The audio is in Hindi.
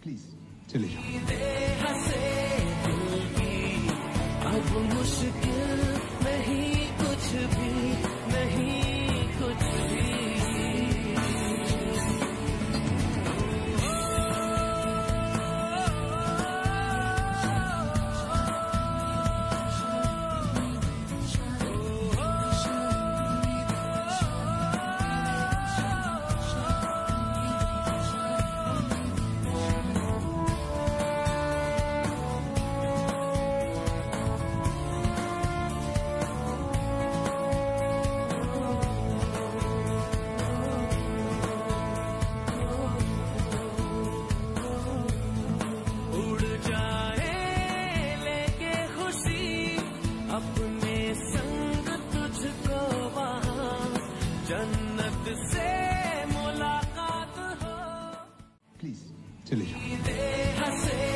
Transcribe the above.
प्लीज चले जाओ। हंसे दिल की अब मुश्किल नहीं कुछ भी, नहीं कुछ भी। अपने संग तुझको वहाँ जन्नत से मुलाकात हो। प्लीज चले जाओ। हंसे